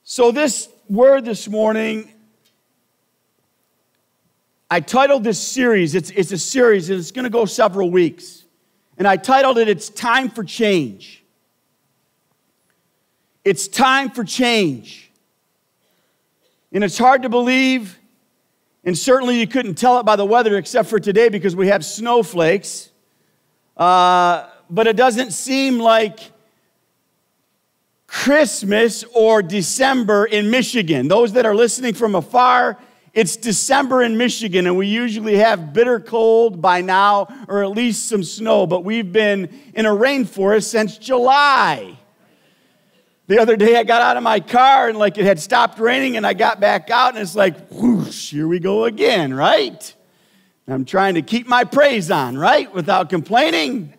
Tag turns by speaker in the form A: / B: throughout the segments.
A: So this word this morning, I titled this series, it's a series, and it's going to go several weeks. And I titled it, It's Time for Change. It's time for change. And it's hard to believe, and certainly you couldn't tell it by the weather except for today because we have snowflakes. But it doesn't seem like Christmas or December in Michigan. Those that are listening from afar, it's December in Michigan, and we usually have bitter cold by now, or at least some snow, but we've been in a rainforest since July. The other day I got out of my car, and like it had stopped raining, and I got back out, and it's like, whoosh, here we go again, right? I'm trying to keep my praise on, right, without complaining.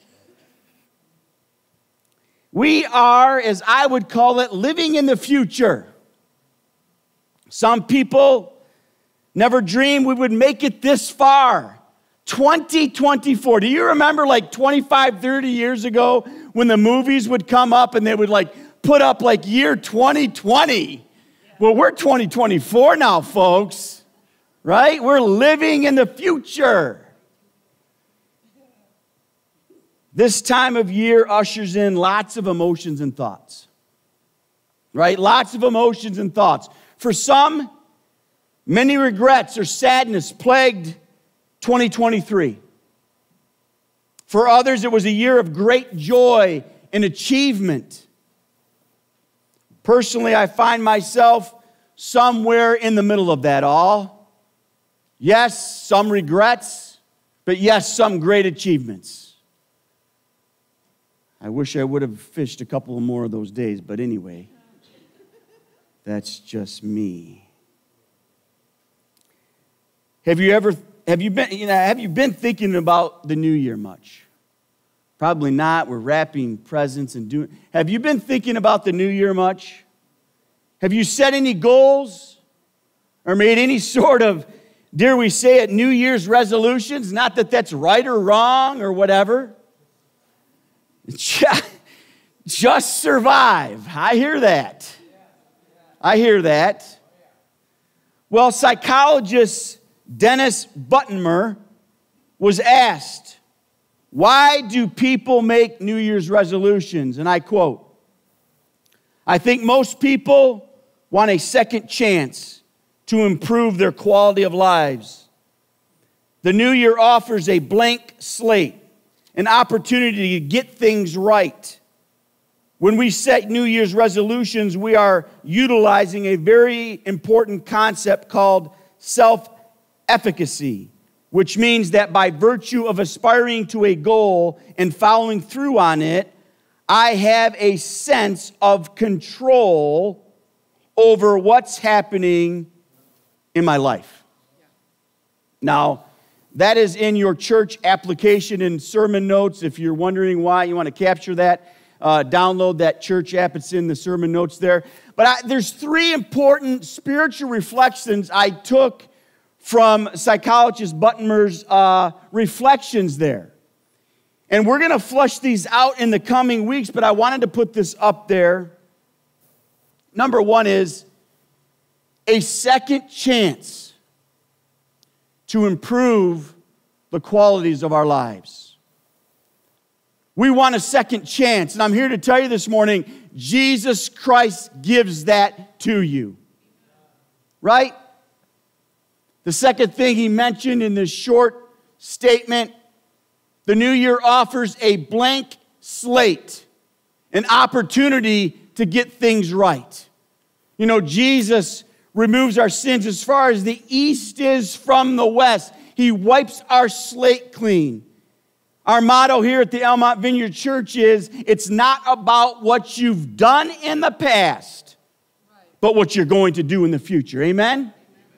A: We are, as I would call it, living in the future. Some people never dreamed we would make it this far. 2024. Do you remember like 25, 30 years ago when the movies would come up and they would like put up like year 2020? Well, we're 2024 now, folks, right? We're living in the future. This time of year ushers in lots of emotions and thoughts, right? Lots of emotions and thoughts. For some, many regrets or sadness plagued 2023. For others, it was a year of great joy and achievement. Personally, I find myself somewhere in the middle of that all. Yes, some regrets, but yes, some great achievements. I wish I would have fished a couple more of those days, but anyway, that's just me. Have you been thinking about the new year much? Probably not. We're wrapping presents and doing. Have you been thinking about the new year much? Have you set any goals or made any sort of, dare we say it, New Year's resolutions? Not that that's right or wrong or whatever. Just survive. I hear that. I hear that. Well, psychologist Dennis Buttenmer was asked, why do people make New Year's resolutions? And I quote, I think most people want a second chance to improve their quality of lives. The new year offers a blank slate, an opportunity to get things right. When we set New Year's resolutions, we are utilizing a very important concept called self-efficacy, which means that by virtue of aspiring to a goal and following through on it, I have a sense of control over what's happening in my life. Now, that is in your church application and sermon notes. If you're wondering why you want to capture that, download that church app. It's in the sermon notes there. But there's three important spiritual reflections I took from psychologist Buttenmer's reflections there. And we're going to flush these out in the coming weeks, but I wanted to put this up there. Number one is a second chance to improve the qualities of our lives. We want a second chance, and I'm here to tell you this morning, Jesus Christ gives that to you. Right? The second thing he mentioned in this short statement, the new year offers a blank slate, an opportunity to get things right. You know, Jesus removes our sins as far as the east is from the west. He wipes our slate clean. Our motto here at the Elmont Vineyard Church is, it's not about what you've done in the past, but what you're going to do in the future. Amen?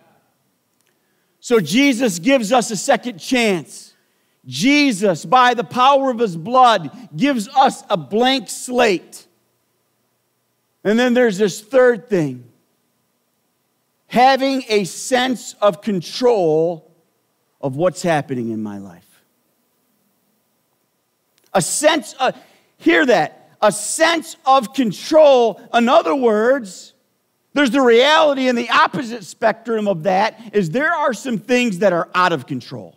A: So Jesus gives us a second chance. Jesus, by the power of his blood, gives us a blank slate. And then there's this third thing. Having a sense of control of what's happening in my life. A sense of, hear that, a sense of control. In other words, There's the reality and the opposite spectrum of that is there are some things that are out of control.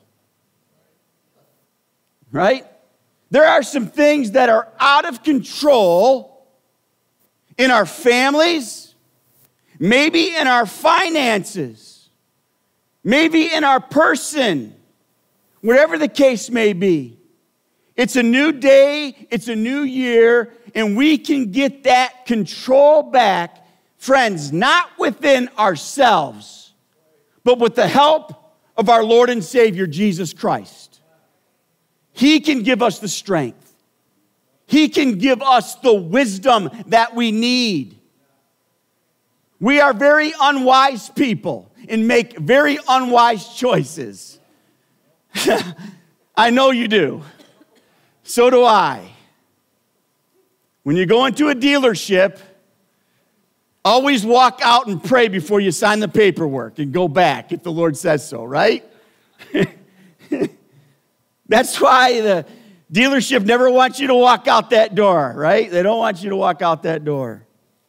A: Right? There are some things that are out of control in our families, maybe in our finances, maybe in our person, whatever the case may be. It's a new day, it's a new year, and we can get that control back. Friends, not within ourselves, but with the help of our Lord and Savior, Jesus Christ. He can give us the strength. He can give us the wisdom that we need. We are very unwise people and make very unwise choices. I know you do. So do I. When you go into a dealership, always walk out and pray before you sign the paperwork and go back if the Lord says so, right? That's why the dealership never wants you to walk out that door, right? They don't want you to walk out that door.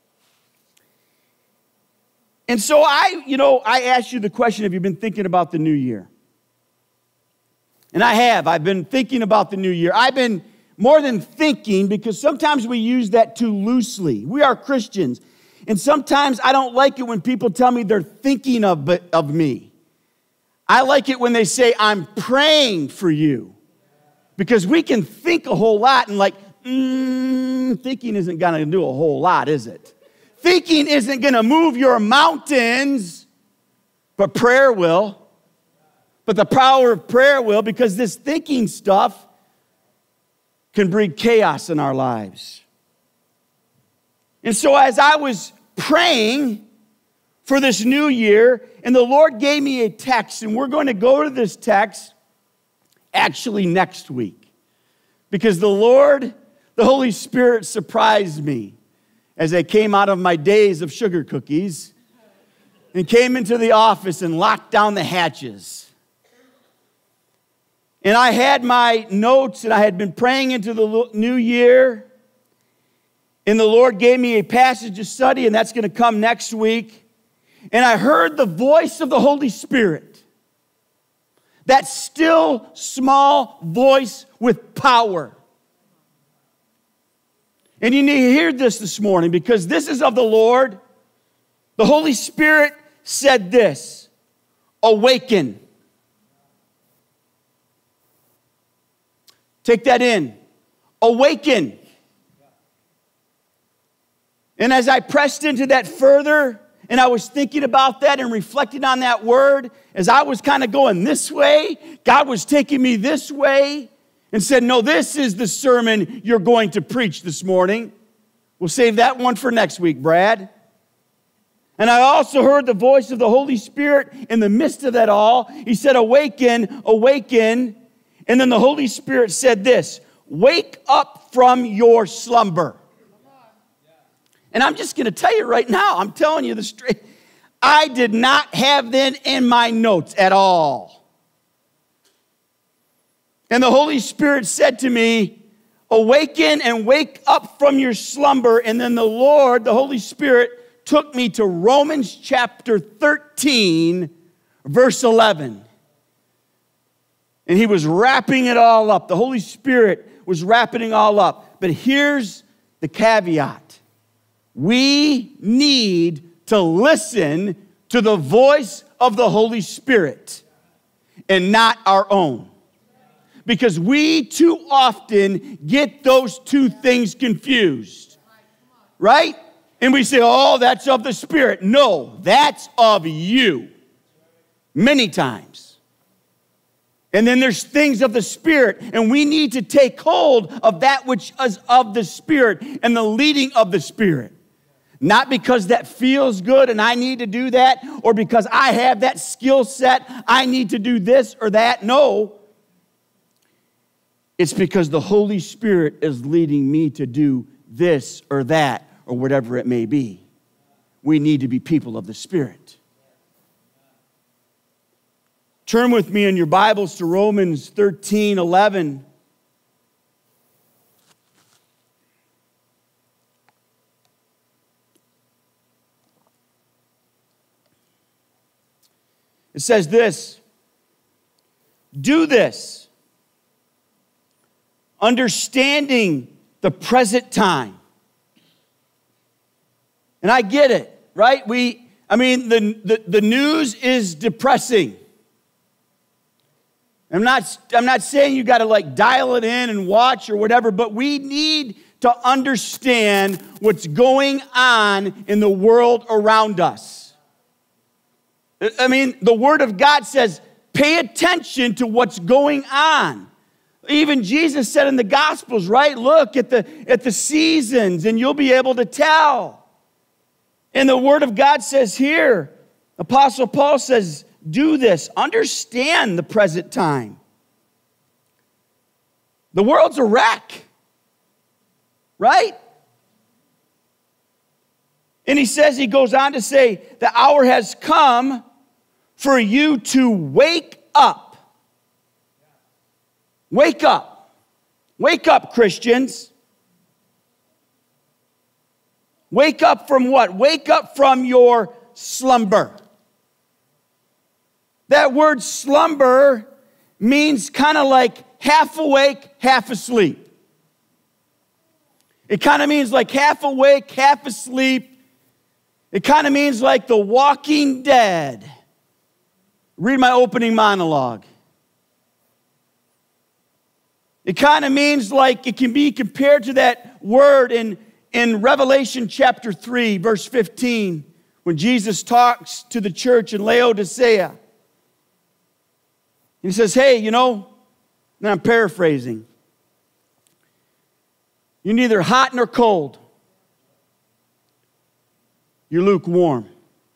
A: And so I asked you the question, have you been thinking about the new year? And I have. I've been thinking about the new year. I've been more than thinking because sometimes we use that too loosely. We are Christians. And sometimes I don't like it when people tell me they're thinking of me. I like it when they say, I'm praying for you. Because we can think a whole lot and thinking isn't going to do a whole lot, is it? Thinking isn't going to move your mountains, but prayer will. But the power of prayer will, because this thinking stuff can breed chaos in our lives. And so as I was praying for this new year, and the Lord gave me a text, and we're going to go to this text actually next week, because the Holy Spirit surprised me as I came out of my days of sugar cookies and came into the office and locked down the hatches. And I had my notes, and I had been praying into the new year. And the Lord gave me a passage to study, and that's going to come next week. And I heard the voice of the Holy Spirit. That still, small voice with power. And you need to hear this morning because this is of the Lord. The Holy Spirit said this, awaken. Take that in. Awaken. And as I pressed into that further, and I was thinking about that and reflecting on that word, as I was kind of going this way, God was taking me this way and said, no, this is the sermon you're going to preach this morning. We'll save that one for next week, Brad. And I also heard the voice of the Holy Spirit in the midst of that all. He said, awaken, awaken. And then the Holy Spirit said this, wake up from your slumber. And I'm just going to tell you right now, I'm telling you the straight, I did not have that in my notes at all. And the Holy Spirit said to me, awaken and wake up from your slumber. And then the Lord, the Holy Spirit, took me to Romans chapter 13, verse 11. And he was wrapping it all up. The Holy Spirit was wrapping it all up. But here's the caveat. We need to listen to the voice of the Holy Spirit and not our own. Because we too often get those two things confused. Right? And we say, oh, that's of the Spirit. No, that's of you. Many times. And then there's things of the Spirit, and we need to take hold of that which is of the Spirit and the leading of the Spirit. Not because that feels good and I need to do that, or because I have that skill set, I need to do this or that. No. It's because the Holy Spirit is leading me to do this or that or whatever it may be. We need to be people of the Spirit. Turn with me in your Bibles to Romans 13:11. It says this, do this, understanding the present time. And I get it, right? The news is depressing. I'm not saying you got to like dial it in and watch or whatever, but we need to understand what's going on in the world around us. The Word of God says, pay attention to what's going on. Even Jesus said in the Gospels, right? Look at the seasons and you'll be able to tell. And the Word of God says here, Apostle Paul says, do this. Understand the present time. The world's a wreck, right? And he goes on to say, the hour has come for you to wake up. Wake up. Wake up, Christians. Wake up from what? Wake up from your slumber. That word slumber means kind of like half awake, half asleep. It kind of means like half awake, half asleep. It kind of means like the Walking Dead. Read my opening monologue. It kind of means like it can be compared to that word in Revelation chapter 3, verse 15, when Jesus talks to the church in Laodicea. He says, hey, and I'm paraphrasing, you're neither hot nor cold. You're lukewarm.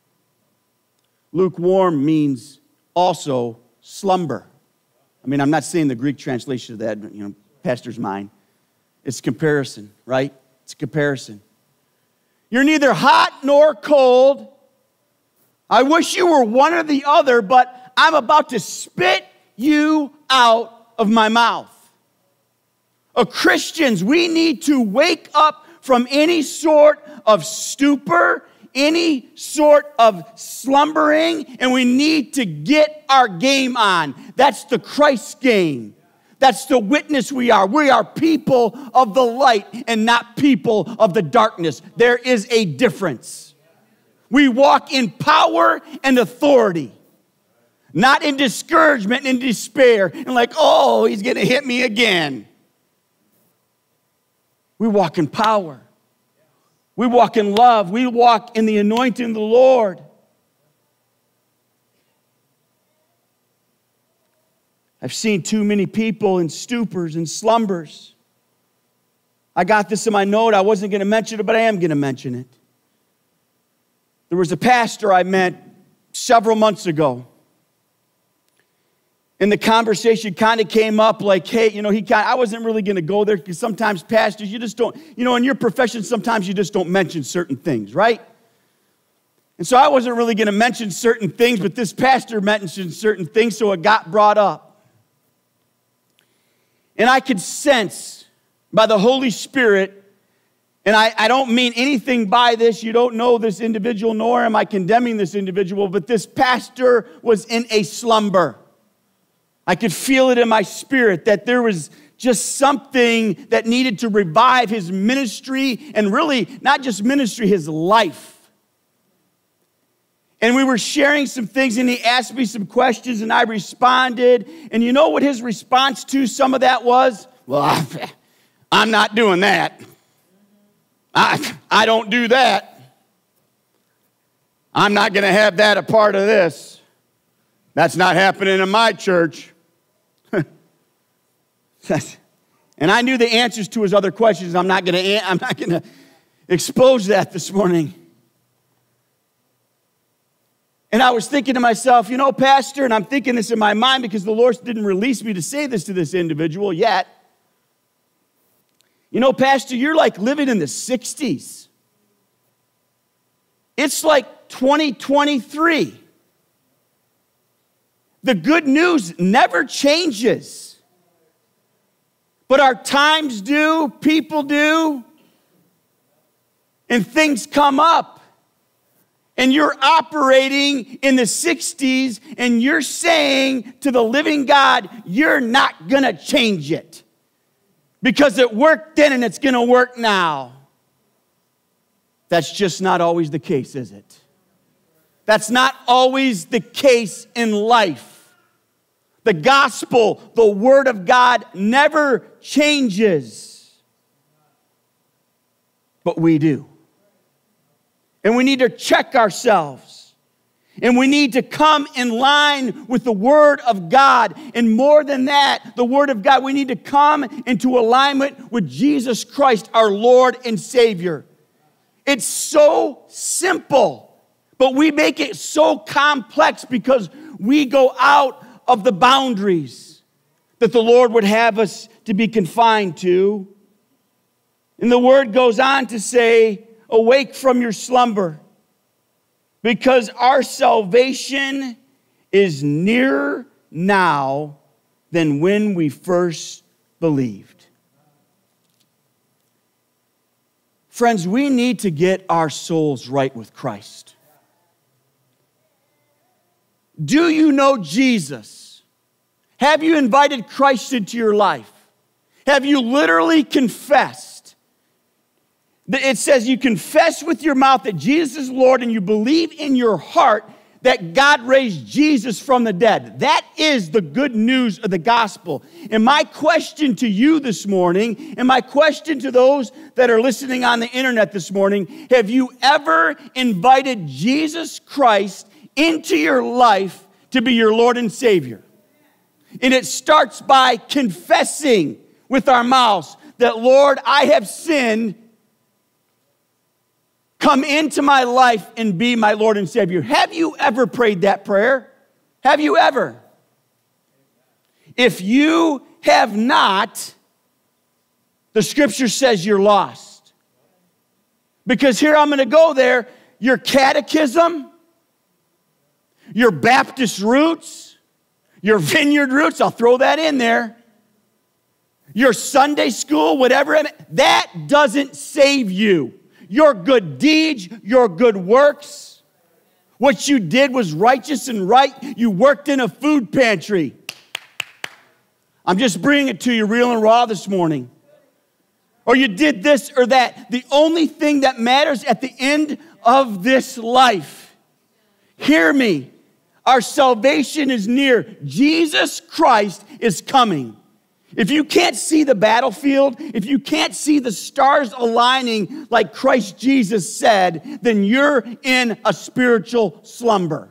A: Lukewarm means also slumber. I'm not saying the Greek translation of that, pastor's mind. It's comparison, right? It's comparison. You're neither hot nor cold. I wish you were one or the other, but I'm about to spit you out of my mouth. Christians, we need to wake up from any sort of stupor, any sort of slumbering, and we need to get our game on. That's the Christ game. That's the witness we are. We are people of the light and not people of the darkness. There is a difference. We walk in power and authority, not in discouragement and despair and like, oh, he's going to hit me again. We walk in power. We walk in love. We walk in the anointing of the Lord. I've seen too many people in stupors and slumbers. I got this in my note. I wasn't going to mention it, but I am going to mention it. There was a pastor I met several months ago. And the conversation kind of came up like, hey, I wasn't really going to go there because sometimes pastors, you just don't, in your profession, sometimes you just don't mention certain things, right? And so I wasn't really going to mention certain things, but this pastor mentioned certain things, so it got brought up. And I could sense by the Holy Spirit, and I don't mean anything by this, you don't know this individual, nor am I condemning this individual, but this pastor was in a slumber. I could feel it in my spirit that there was just something that needed to revive his ministry, and really not just ministry, his life. And we were sharing some things, and he asked me some questions, and I responded. And you know what his response to some of that was? Well, I'm not doing that. I don't do that. I'm not going to have that a part of this. That's not happening in my church. And I knew the answers to his other questions. I'm not going to expose that this morning. And I was thinking to myself, Pastor, and I'm thinking this in my mind because the Lord didn't release me to say this to this individual yet. Pastor, you're like living in the 60s. It's like 2023. The good news never changes. But our times do, people do, and things come up. and you're operating in the 60s, and you're saying to the living God, you're not going to change it because it worked then and it's going to work now. That's just not always the case, is it? That's not always the case in life. The gospel, the word of God, never changes. But we do. And we need to check ourselves. And we need to come in line with the Word of God. And more than that, the Word of God, we need to come into alignment with Jesus Christ, our Lord and Savior. It's so simple, but we make it so complex because we go out of the boundaries that the Lord would have us to be confined to. And the Word goes on to say, awake from your slumber, because our salvation is nearer now than when we first believed. Friends, we need to get our souls right with Christ. Do you know Jesus? Have you invited Christ into your life? Have you literally confessed? It says you confess with your mouth that Jesus is Lord and you believe in your heart that God raised Jesus from the dead. That is the good news of the gospel. And my question to you this morning, and my question to those that are listening on the internet this morning, have you ever invited Jesus Christ into your life to be your Lord and Savior? And it starts by confessing with our mouths that, Lord, I have sinned. Come into my life and be my Lord and Savior. Have you ever prayed that prayer? Have you ever? If you have not, the scripture says you're lost. Because here I'm going to go there. Your catechism, your Baptist roots, your vineyard roots, I'll throw that in there. Your Sunday school, whatever, that doesn't save you. Your good deeds, your good works, what you did was righteous and right. You worked in a food pantry. I'm just bringing it to you real and raw this morning. Or you did this or that. The only thing that matters at the end of this life, hear me, our salvation is near. Jesus Christ is coming. If you can't see the battlefield, if you can't see the stars aligning like Christ Jesus said, then you're in a spiritual slumber.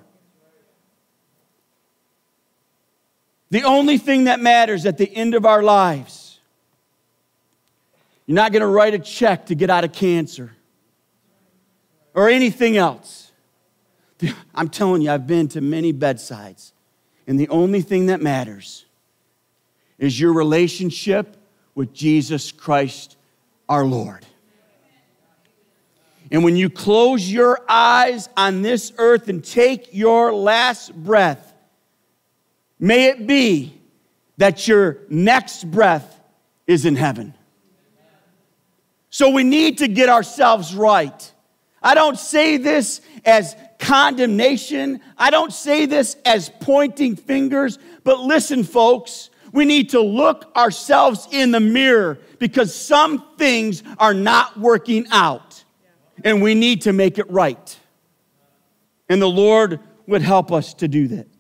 A: The only thing that matters at the end of our lives, you're not going to write a check to get out of cancer or anything else. I'm telling you, I've been to many bedsides, and the only thing that matters is your relationship with Jesus Christ, our Lord. And when you close your eyes on this earth and take your last breath, may it be that your next breath is in heaven. So we need to get ourselves right. I don't say this as condemnation. I don't say this as pointing fingers. But listen, folks, we need to look ourselves in the mirror because some things are not working out. And we need to make it right. And the Lord would help us to do that.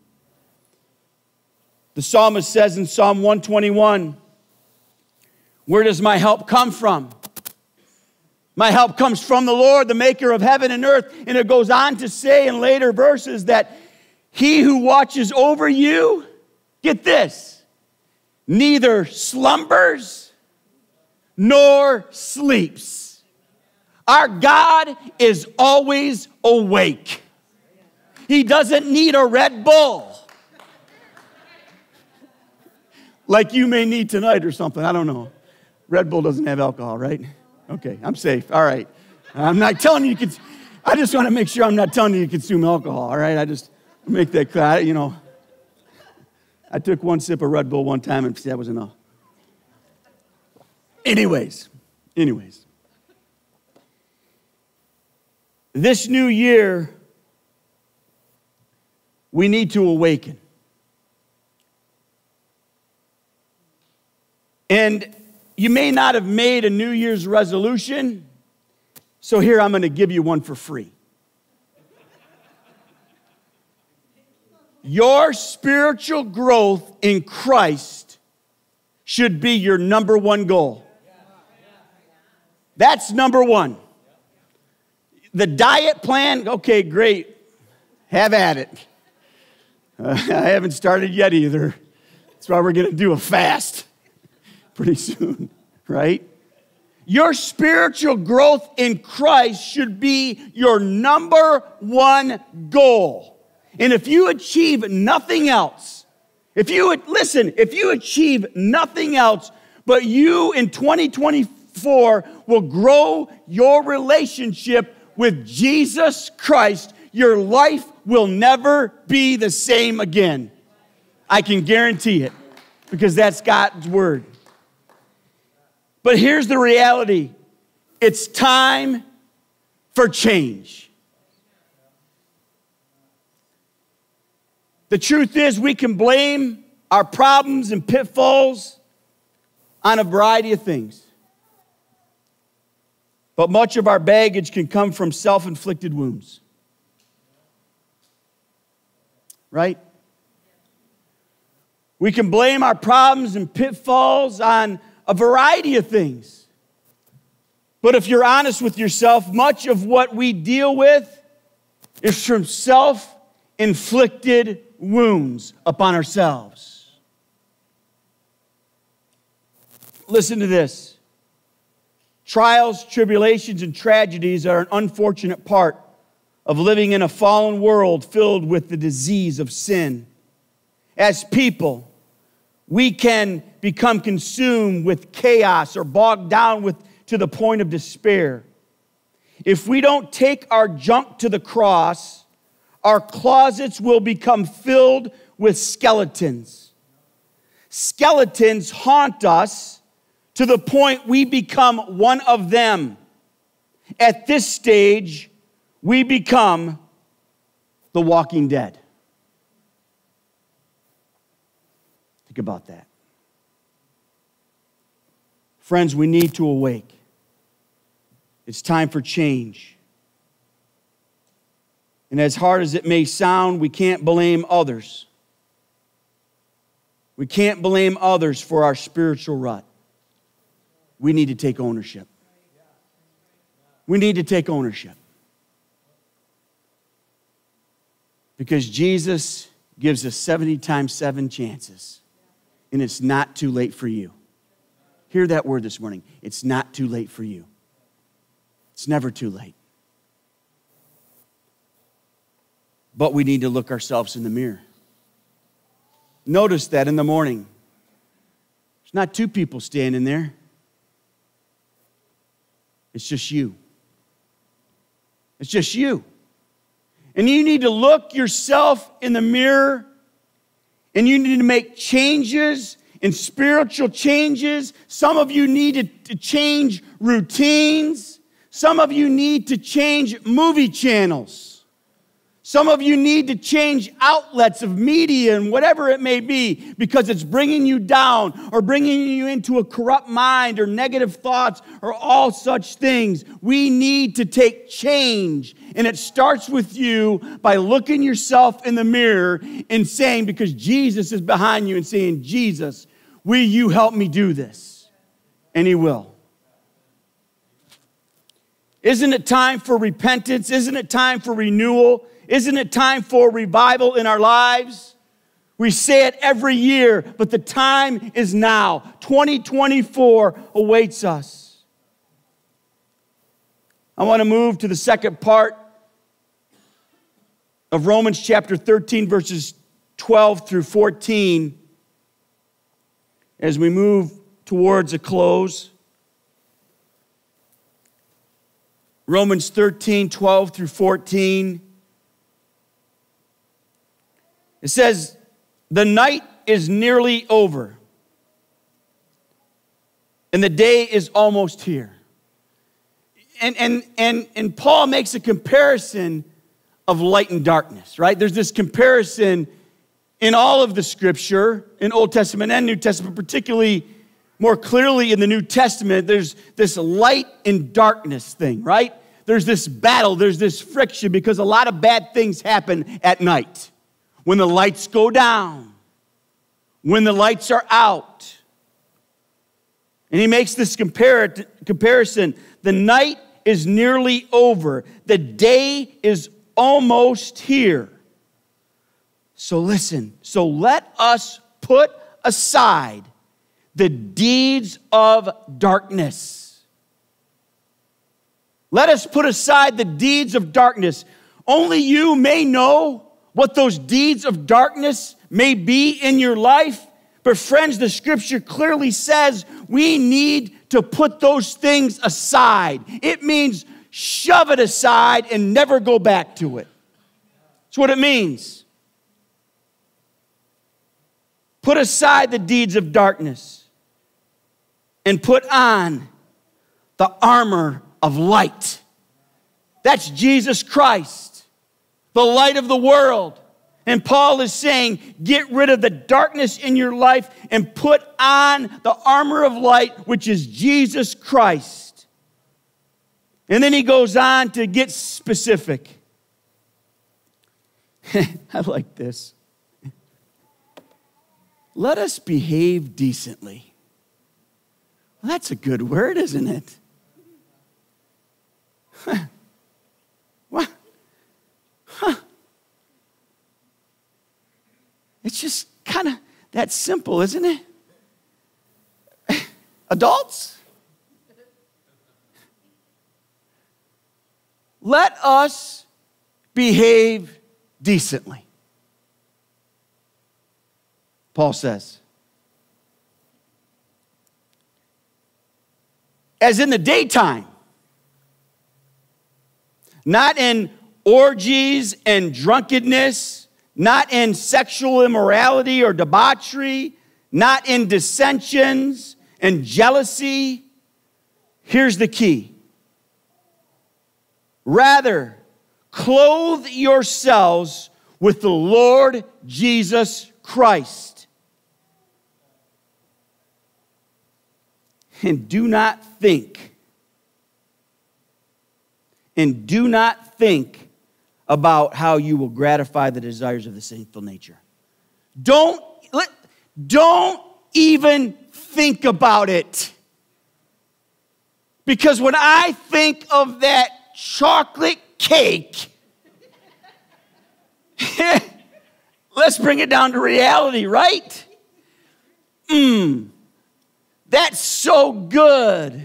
A: The psalmist says in Psalm 121, where does my help come from? My help comes from the Lord, the maker of heaven and earth. And it goes on to say in later verses that he who watches over you, get this, neither slumbers nor sleeps. Our God is always awake. He doesn't need a Red Bull like you may need tonight or something. I don't know. Red Bull doesn't have alcohol, right? Okay, I'm safe. All right. I'm not telling you can. I just want to make sure I'm not telling you consume alcohol, all right? I just make that clear. You know, I took one sip of Red Bull one time and that was enough. Anyways. This new year we need to awaken. And you may not have made a New Year's resolution, so here I'm going to give you one for free. Your spiritual growth in Christ should be your number one goal. That's number one. The diet plan, okay, great. Have at it. I haven't started yet either. That's why we're going to do a fast pretty soon, right? Your spiritual growth in Christ should be your number one goal. And if you achieve nothing else, if you achieve nothing else, but you in 2024 will grow your relationship with Jesus Christ, your life will never be the same again. I can guarantee it, because that's God's word. But here's the reality. It's time for change. The truth is, we can blame our problems and pitfalls on a variety of things. But much of our baggage can come from self-inflicted wounds. Right? We can blame our problems and pitfalls on a variety of things. But if you're honest with yourself, much of what we deal with is from self-inflicted wounds upon ourselves. Listen to this. Trials, tribulations, and tragedies are an unfortunate part of living in a fallen world filled with the disease of sin. As people, we can become consumed with chaos or bogged down to the point of despair. If we don't take our junk to the cross, our closets will become filled with skeletons. Skeletons haunt us to the point we become one of them. At this stage, we become the walking dead. Think about that. Friends, we need to awake. It's time for change. And as hard as it may sound, we can't blame others. We can't blame others for our spiritual rut. We need to take ownership. We need to take ownership. Because Jesus gives us 70 times 7 chances. And it's not too late for you. Hear that word this morning. It's not too late for you. It's never too late. But we need to look ourselves in the mirror. Notice that in the morning. There's not 2 people standing there. It's just you. It's just you. And you need to look yourself in the mirror, and you need to make changes and spiritual changes. Some of you need to change routines. Some of you need to change movie channels. Some of you need to change outlets of media and whatever it may be, because it's bringing you down or bringing you into a corrupt mind or negative thoughts or all such things. We need to take change. And it starts with you by looking yourself in the mirror and saying, because Jesus is behind you, and saying, Jesus, will you help me do this? And he will. Isn't it time for repentance? Isn't it time for renewal? Isn't it time for revival in our lives? We say it every year, but the time is now. 2024 awaits us. I want to move to the second part of Romans chapter 13, verses 12 through 14, as we move towards a close. Romans 13, 12 through 14. It says, the night is nearly over, and the day is almost here. And Paul makes a comparison of light and darkness, right? There's this comparison in all of the scripture, in Old Testament and New Testament, particularly more clearly in the New Testament, there's this light and darkness thing, right? There's this battle, there's this friction, because a lot of bad things happen at night. When the lights go down, when the lights are out. And he makes this comparison. The night is nearly over. The day is almost here. So listen, so let us put aside the deeds of darkness. Let us put aside the deeds of darkness. Only you may know what those deeds of darkness may be in your life. But friends, the scripture clearly says we need to put those things aside. It means shove it aside and never go back to it. That's what it means. Put aside the deeds of darkness and put on the armor of light. That's Jesus Christ, the light of the world. And Paul is saying, get rid of the darkness in your life and put on the armor of light, which is Jesus Christ. And then he goes on to get specific. I like this. Let us behave decently. Well, that's a good word, isn't it? What? Huh. It's just kind of that simple, isn't it? Adults? Let us behave decently. Paul says, as in the daytime, not in orgies and drunkenness, not in sexual immorality or debauchery, not in dissensions and jealousy. Here's the key. Rather, clothe yourselves with the Lord Jesus Christ. And do not think about how you will gratify the desires of the sinful nature. Don't even think about it. Because when I think of that chocolate cake, let's bring it down to reality, right? That's so good.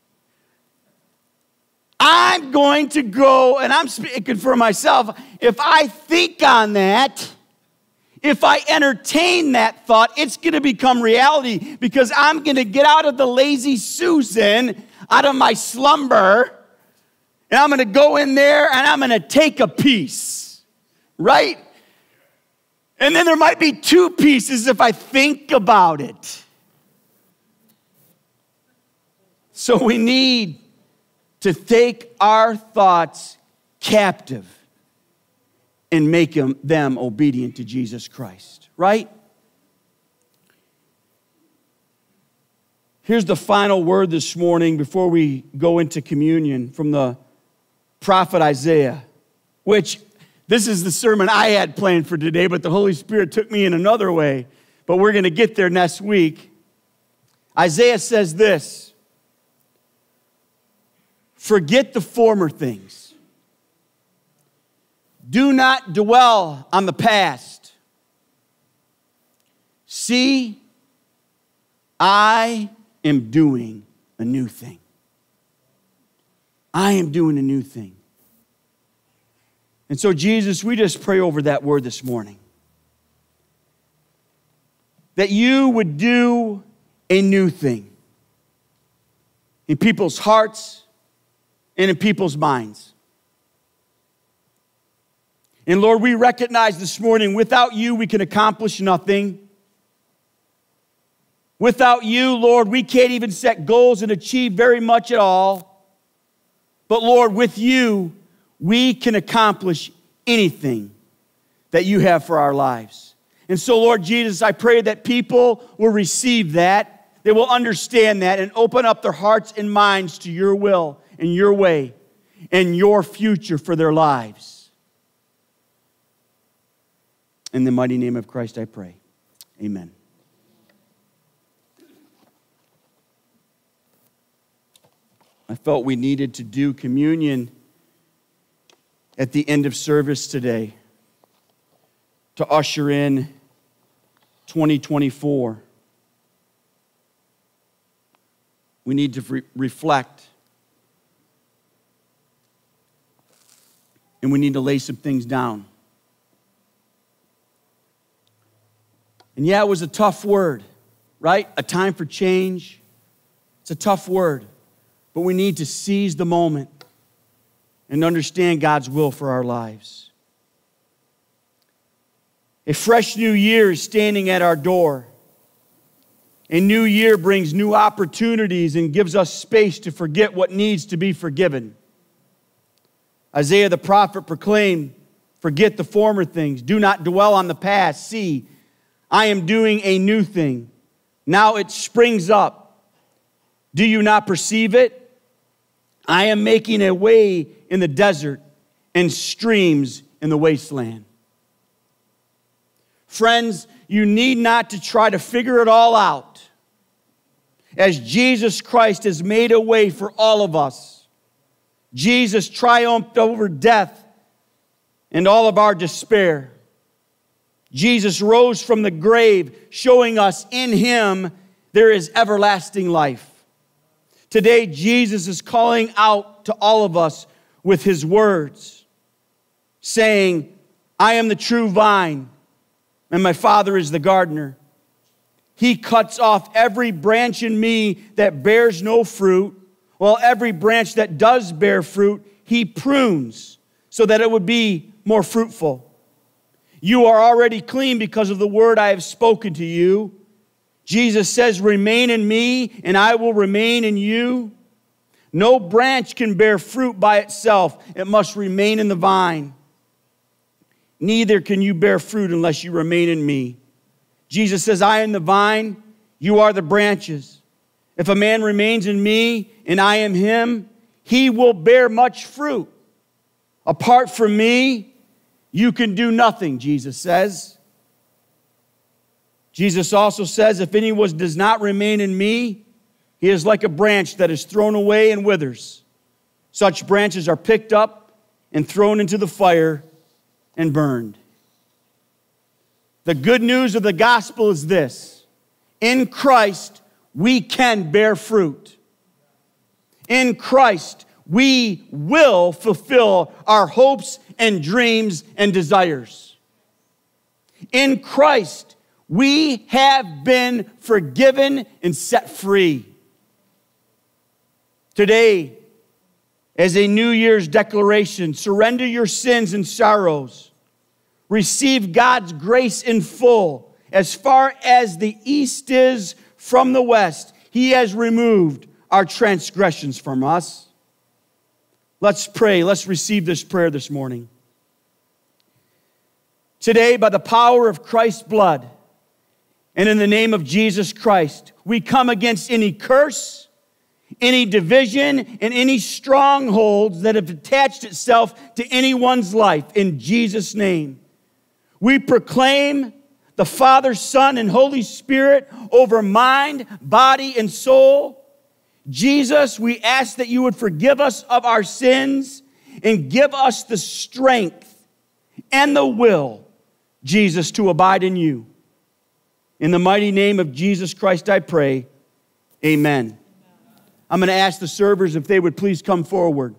A: I'm going to go, and I'm speaking for myself, if I think on that, if I entertain that thought, it's going to become reality, because I'm going to get out of the lazy Susan, out of my slumber, and I'm going to go in there and I'm going to take a piece, right? And then there might be two pieces if I think about it. So we need to take our thoughts captive and make them obedient to Jesus Christ, right? Here's the final word this morning before we go into communion from the prophet Isaiah, which this is the sermon I had planned for today, but the Holy Spirit took me in another way. But we're going to get there next week. Isaiah says this: forget the former things. Do not dwell on the past. See, I am doing a new thing. I am doing a new thing. And so, Jesus, we just pray over that word this morning. That you would do a new thing in people's hearts and in people's minds. And Lord, we recognize this morning, without you, we can accomplish nothing. Without you, Lord, we can't even set goals and achieve very much at all. But Lord, with you, we can accomplish anything that you have for our lives. And so, Lord Jesus, I pray that people will receive that, they will understand that, and open up their hearts and minds to your will and your way and your future for their lives. In the mighty name of Christ I pray. Amen. I felt we needed to do communion at the end of service today to usher in 2024. We need to reflect. And we need to lay some things down. And yeah, it was a tough word, right? A time for change. It's a tough word. But we need to seize the moment and understand God's will for our lives. A fresh new year is standing at our door. A new year brings new opportunities and gives us space to forget what needs to be forgiven. Isaiah the prophet proclaimed, "Forget the former things. Do not dwell on the past. See, I am doing a new thing. Now it springs up. Do you not perceive it? I am making a way in the desert and streams in the wasteland." Friends, you need not to try to figure it all out, as Jesus Christ has made a way for all of us. Jesus triumphed over death and all of our despair. Jesus rose from the grave, showing us in him there is everlasting life. Today, Jesus is calling out to all of us with his words, saying, "I am the true vine, and my Father is the gardener. He cuts off every branch in me that bears no fruit, while every branch that does bear fruit, he prunes so that it would be more fruitful. You are already clean because of the word I have spoken to you." Jesus says, "Remain in me, and I will remain in you." No branch can bear fruit by itself. It must remain in the vine. Neither can you bear fruit unless you remain in me. Jesus says, "I am the vine, you are the branches. If a man remains in me and I am him, he will bear much fruit. Apart from me, you can do nothing," Jesus says. Jesus also says, "If anyone does not remain in me, he is like a branch that is thrown away and withers. Such branches are picked up and thrown into the fire and burned." The good news of the gospel is this: in Christ, we can bear fruit. In Christ, we will fulfill our hopes and dreams and desires. In Christ, we have been forgiven and set free. Today, as a New Year's declaration, surrender your sins and sorrows. Receive God's grace in full. As far as the east is from the west, he has removed our transgressions from us. Let's pray. Let's receive this prayer this morning. Today, by the power of Christ's blood, and in the name of Jesus Christ, we come against any curse, any division, and any strongholds that have attached itself to anyone's life. In Jesus' name, we proclaim the Father, Son, and Holy Spirit over mind, body, and soul. Jesus, we ask that you would forgive us of our sins and give us the strength and the will, Jesus, to abide in you. In the mighty name of Jesus Christ, I pray. Amen. I'm going to ask the servers if they would please come forward.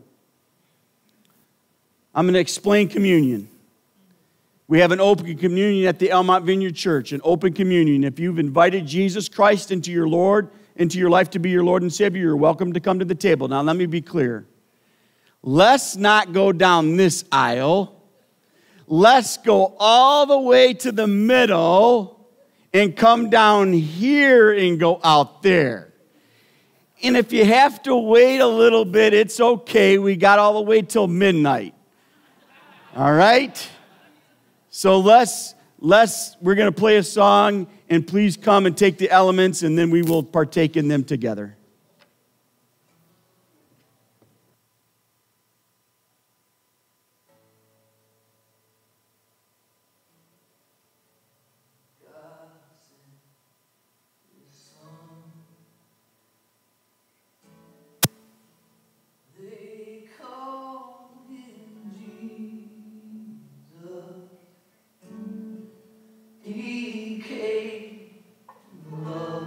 A: I'm going to explain communion. We have an open communion at the Elmont Vineyard Church, an open communion. If you've invited Jesus Christ into your life to be your Lord and Savior, you're welcome to come to the table. Now, let me be clear. Let's not go down this aisle. Let's go all the way to the middle and come down here and go out there. And if you have to wait a little bit, it's okay. We got all the way till midnight. All right? So we're going to play a song, and please come and take the elements, and then we will partake in them together.
B: He came to love.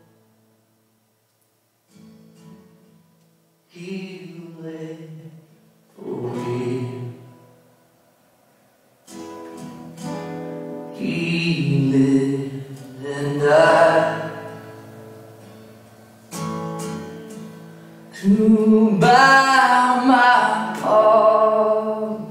B: He led away. He lived and died to buy my pardon.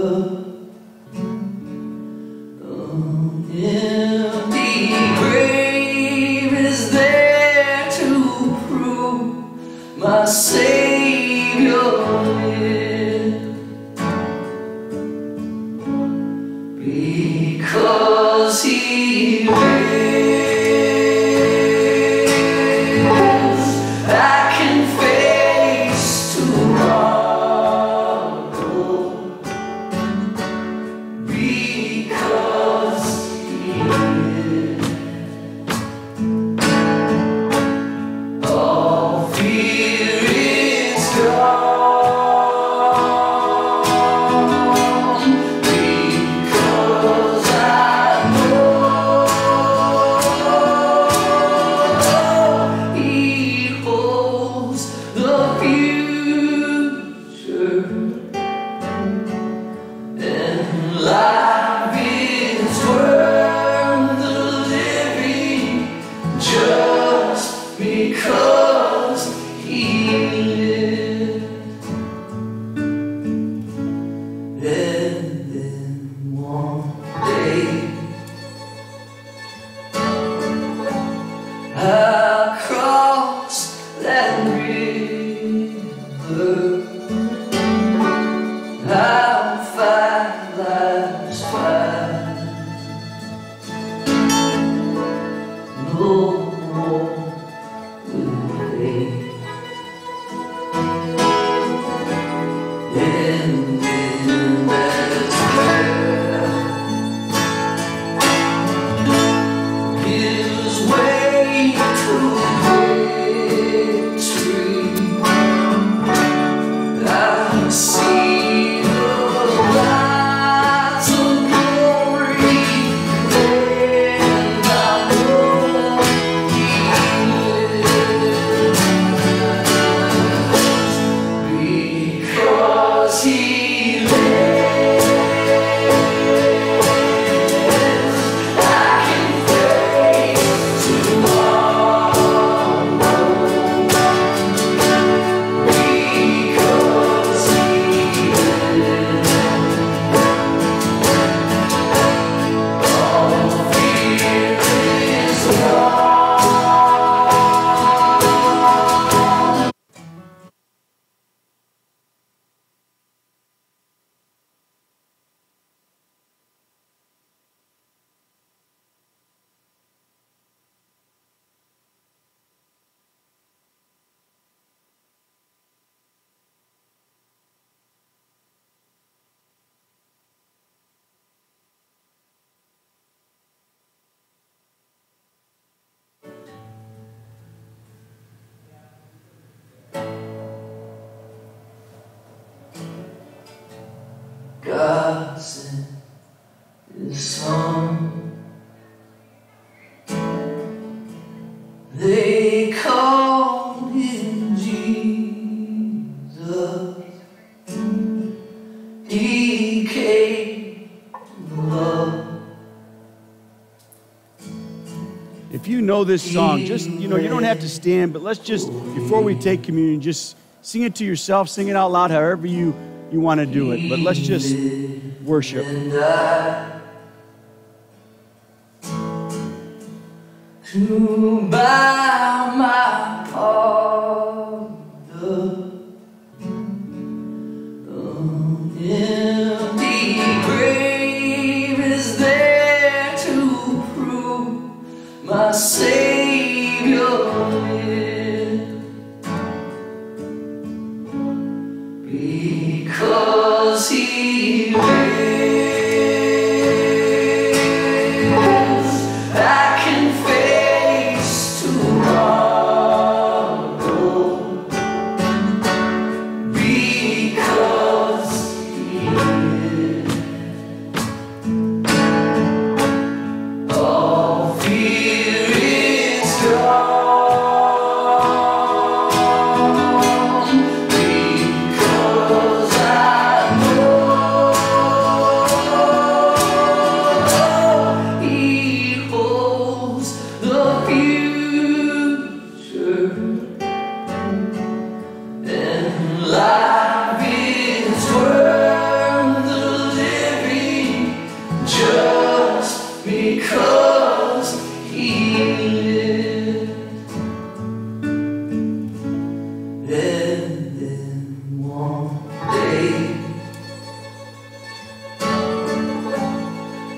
B: Empty grave is there to prove my Savior lived, because He lives. I can face tomorrow, because all fear is gone, because I know He holds the future, and life is worth the living just because He lived. And then one day I'll cross that river. I'll fight life's fight. No more will fade. And in that gives way to victory. I see the lights of glory, and I know He lives, because He lives. I can face tomorrow, because He lives. All fear is gone. God sent His Son. They called Him Jesus. He came to love.
A: If you know this song, just, you don't have to stand, but let's just, before we take communion, just sing it to yourself, sing it out loud, however you want to do it. But let's just worship.
B: And I, to buy my pardon, empty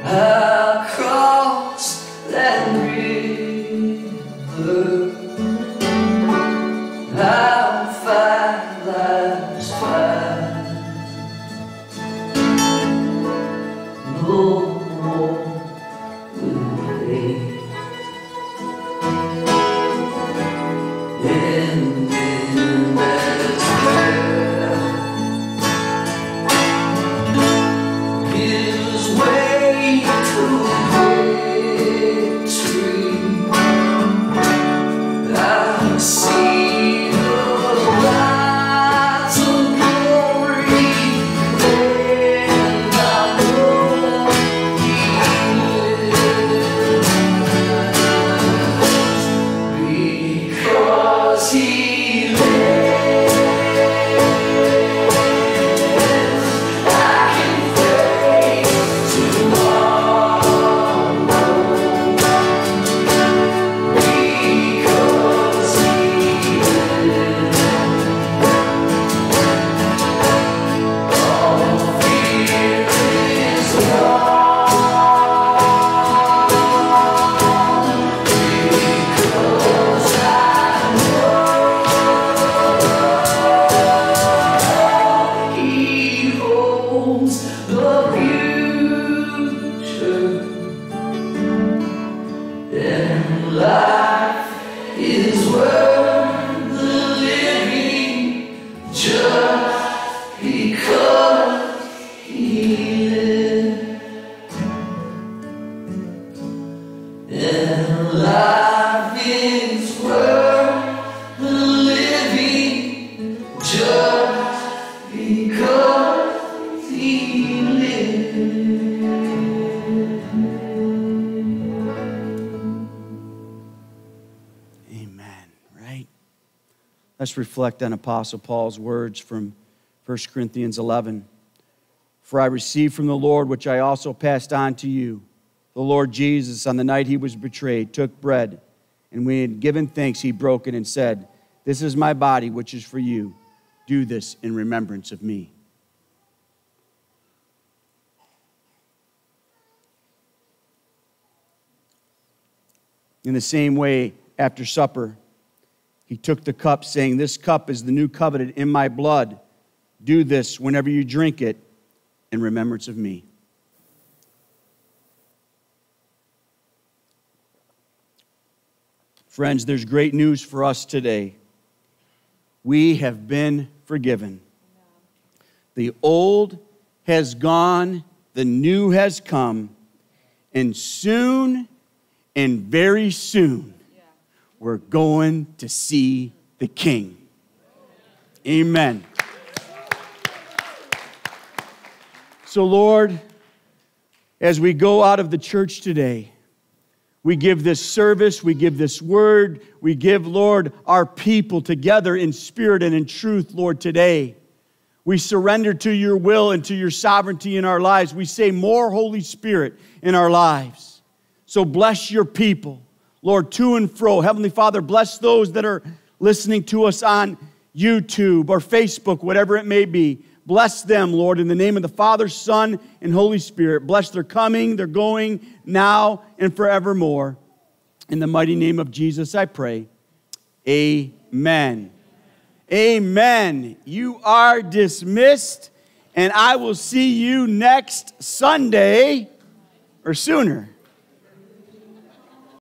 B: across that river. I'll find life's fight. No more will fade. And in that prayer gives way to victory. I see the lights of glory, and I know He lives. Because He lives, I can face tomorrow. Because He lives, all fear is gone. Because I know He holds the future, and life is worth the living just because He lives. And life is worth the living just because He lives.
A: Amen, right? Let's reflect on Apostle Paul's words from 1 Corinthians 11. For I received from the Lord, which I also passed on to you. The Lord Jesus, on the night He was betrayed, took bread, and when He had given thanks, He broke it and said, "This is my body, which is for you. Do this in remembrance of me." In the same way, after supper, He took the cup, saying, "This cup is the new covenant in my blood. Do this whenever you drink it in remembrance of me." Friends, there's great news for us today. We have been forgiven. The old has gone, the new has come, and soon, and very soon, we're going to see the King. Amen. So, Lord, as we go out of the church today, we give this service, we give this word, we give, Lord, our people together in spirit and in truth, Lord, today. We surrender to your will and to your sovereignty in our lives. We say more Holy Spirit in our lives. So bless your people, Lord, to and fro. Heavenly Father, bless those that are listening to us on YouTube or Facebook, whatever it may be. Bless them, Lord, in the name of the Father, Son, and Holy Spirit. Bless their coming, their going, now and forevermore. In the mighty name of Jesus, I pray. Amen. Amen. You are dismissed, and I will see you next Sunday or sooner.